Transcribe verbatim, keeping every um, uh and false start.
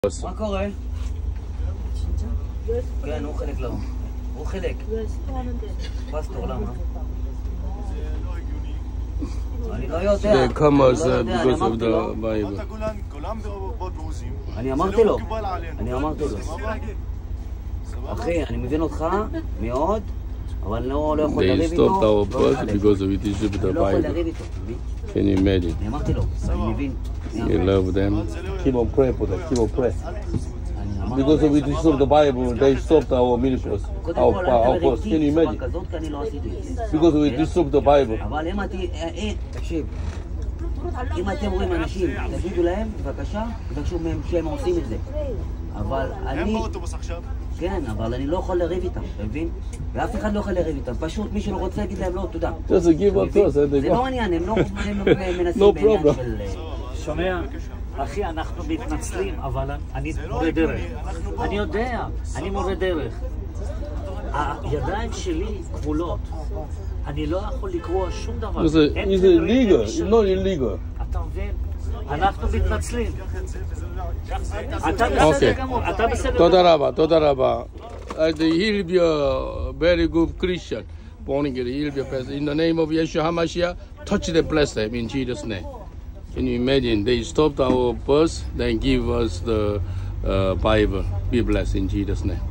מה קורה? כן, הוא חלק לא. הוא חלק. פסטור, למה? אני לא יודע. They come as uh, because of the Bible. אני אמרתי לו. אני אמרתי לו. אחי, אני מבין אותך מאוד, אבל אני לא יכול לריב They איתו. stopped our bus because we distribute the אני לא יכול Bible. לריב איתו. Can you imagine? אני אמרתי לו, אני מבין. You love them. Keep on praying for them. Keep on praying. אני אמרתי Because we distribute the Bible, they stopped our ministers, קודם our כל, our אל bus. תדבר Can you איתי בצורה imagine? כזאת, כי אני לא עשיתי את זה. Because we distribute the Bible. אבל אם אתם, תקשיב, אם אתם רואים אנשים, תגידו להם, בבקשה, תבקשו מהם שהם עושים את זה. אבל אני... הם באוטובוס עכשיו? כן, אבל אני לא יכול לריב איתם, אתה מבין? ואף אחד לא יכול לריב איתם, פשוט מי שלא רוצה להגיד להם לא, תודה. Just give up to us and they זה לא go. מעניין, הם לא מנסים No בעניין problem. של... שומע? אחי, אנחנו מתנצלים, אבל אני מורה דרך. אני יודע, אני מורה דרך. הידיים שלי כבולות. אני לא יכול לקרוא שום דבר. It's a- it's illegal. It's not illegal. אתה מבין? אנחנו מתנצלים. אתה בסדר Okay. גמור, אתה בסדר תודה גמור. רבה, תודה רבה. Uh, He'll be a very good Christian. Born again, he'll be a person. In the name of Yeshua HaMashiach, touch them, bless them in Jesus' name. Can you imagine? They stopped our bus, then give us the uh, Bible. Be blessed in Jesus' name.